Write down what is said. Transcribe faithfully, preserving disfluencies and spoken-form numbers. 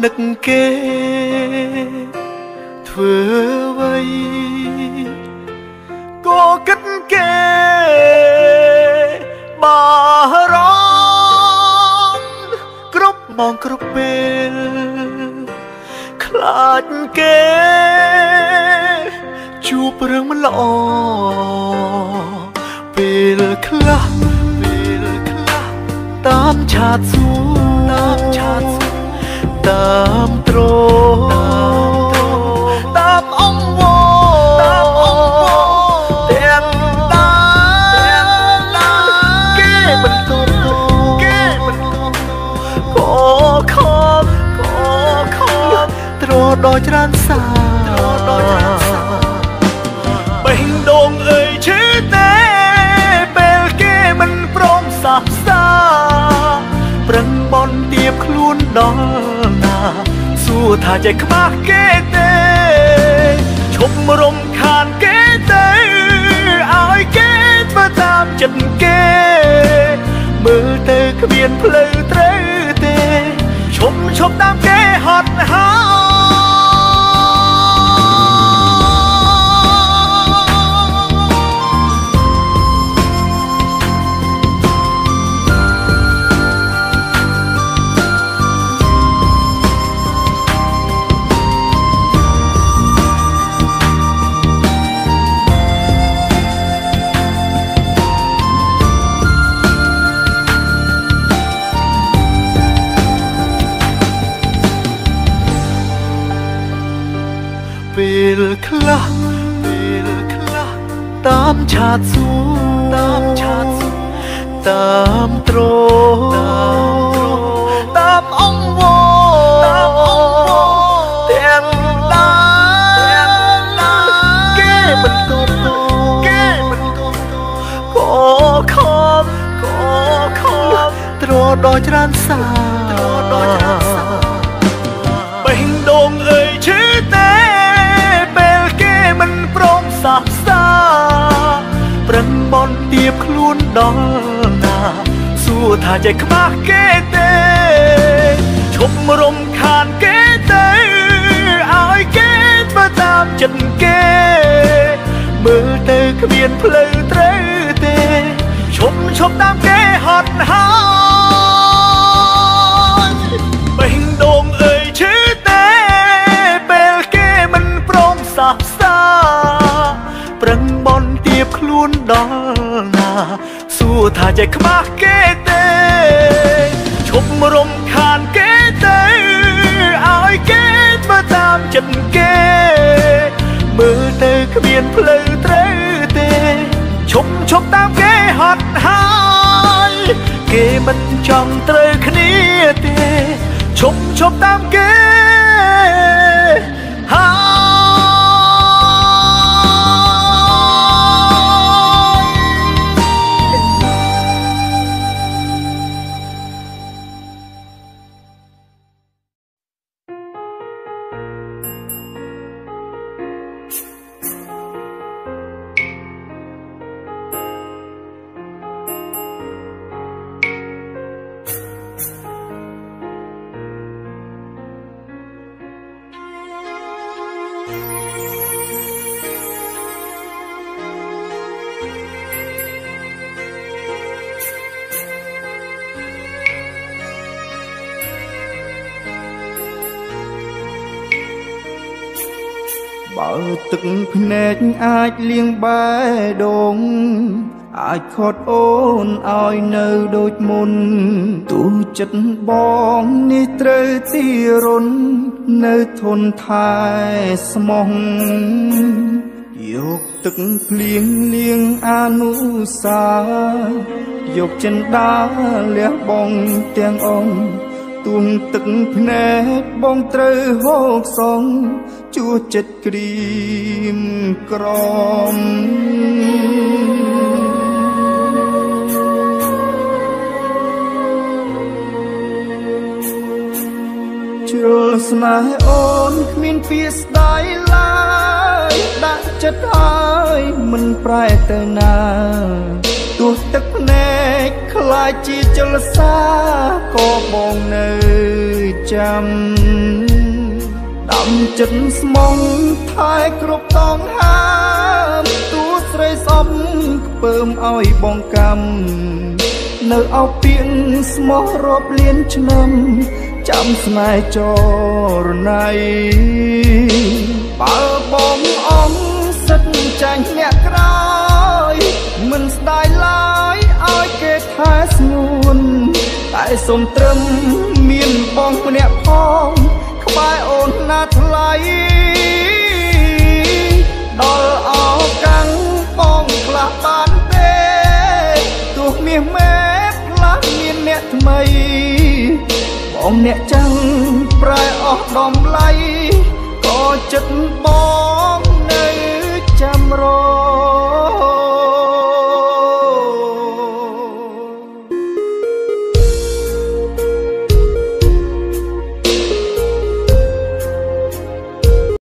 នឹកគេធ្វើអ្វីក៏គិតគេបារម្ភគ្រប់ម៉ោងគ្រប់ពេលខ្លាចគេជួបរឿងមិនល្អពេលខ្លះពេលខ្លះតាមឆាតសួរតាមឆាតសួរតាមត្រតាមអង្គវតាមអង្គវទាំងតាមគេបន្ទប់គេបន្ទប់ក៏ខំក៏ខំត្រដល់ច្រើនសាត្រដល់ច្រើនសាបេះដូងអើយឈឺទេពេលគេមិនព្រមសាបសាប្រឹងបន់ទៀបខ្លួនដល់ណាសួរថាใจខ្មាស់គេទេឈប់រំខានគេទេឲ្យគេធ្វើតាមចិត្តគេមើលទៅគ្មានផ្លូវត្រូវទេឈប់ឈប់តាមគេហត់ហើពេលខ្លះពេលខ្លះតាមឆាតសួរតាមឆាតសួរតាមត្រតាមអង្គវតាមអង្គវទាំងតាមគេបន្ទប់គេបន្ទប់ក៏ខំក៏ខំត្រដល់ច្រើនសាត្រដល់ច្រើនសាបេះដូងអើយឈឺទេមិនព្រមសាបសាប្រឹងបន់ទៀបខ្លួនដល់ណាសួរថាใจខ្មាស់គេទេឈប់រំខានគេទេឲ្យគេធ្វើតាមចិត្តគេមើលទៅគ្មានផ្លូវត្រូវទេឈប់ឈប់តាមគេហត់ហើយបេះដូងអើយឈឺទេពេលគេមិនព្រមសាបសាប្រឹងបន់ទៀបខ្លួនដល់ណាសួរថាใจខ្មាស់គេទេឈប់រំខានគេទេឲ្យគេធ្វើតាមចិត្តគេមើលទៅគ្មានផ្លូវត្រូវទេឈប់ឈប់តាមគេហត់ហើយគេមិនចង់ត្រូវគ្នាទេឈប់ឈប់តាមគេបើទឹកភ្នែកអាចលៀងបែដងអាចខត់អូនឲ្យនៅដូចមុនទូចិត្តបងនេះត្រូវទីរុននៅធនថែស្មោះយកទឹកភ្លៀងលៀងអនុសាយកចិន្តាលះបងទាំងអង្គទួងទឹកភ្នែកបងត្រូវហូបសងជួចិត្តក្រៀមក្រំជ្រុលស្នេហ៍អូនគ្មានពាក្យស្ដាយឡើយដាក់ចិត្តហើយមិនប្រែទៅណាទោះទឹកភ្នែកខ្លាលាយជាចលសាក៏បងនៅចាំដាំចិត្តស្មងថែគ្រប់តងហាមទួស្រីស្អប់ខ្ពើមឲ្យបងកម្មនៅអោពីងស្មោះរាប់លានឆ្នាំចាំស្នេហ៍ចរណៃបើបងអងសិតចាញ់អ្នកក្រោយមិនស្ដាយឡើយឲ្យគេថែស្ងួនតែសុំត្រឹមមានបងម្នាក់ផងក្បែរអូនណាថ្លៃដល់អោកាំងបងខ្លះបានទេទោះមាសមេផ្លាស់មានអ្នកថ្មីបងអ្នកចាំងប្រែអស់ដំឡៃក៏ចិត្តបងនៅចាំរ